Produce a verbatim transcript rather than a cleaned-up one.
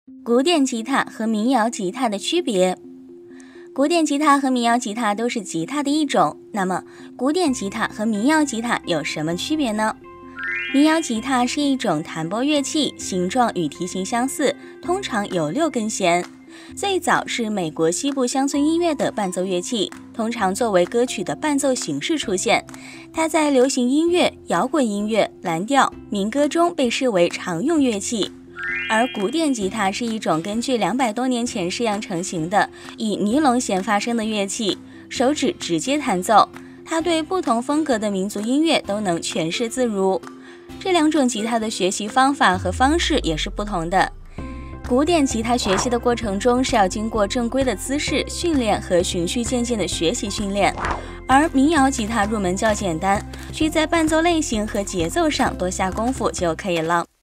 古典吉他和民谣吉他的区别。古典吉他和民谣吉他都是吉他的一种，那么古典吉他和民谣吉他有什么区别呢？民谣吉他是一种弹拨乐器，形状与提琴相似，通常有六根弦。最早是美国西部乡村音乐的伴奏乐器，通常作为歌曲的伴奏形式出现。它在流行音乐、摇滚音乐、蓝调、民歌中被视为常用乐器。而古典吉他是一种根据两百多年前式样成型的以尼龙弦发声的乐器，手指直接弹奏，它对不同风格的民族音乐都能诠释自如。这两种吉他的学习方法和方式也是不同的。古典吉他学习的过程中是要经过正规的姿势训练和循序渐进的学习训练，而民谣吉他入门较简单，需在伴奏类型和节奏上多下功夫就可以了。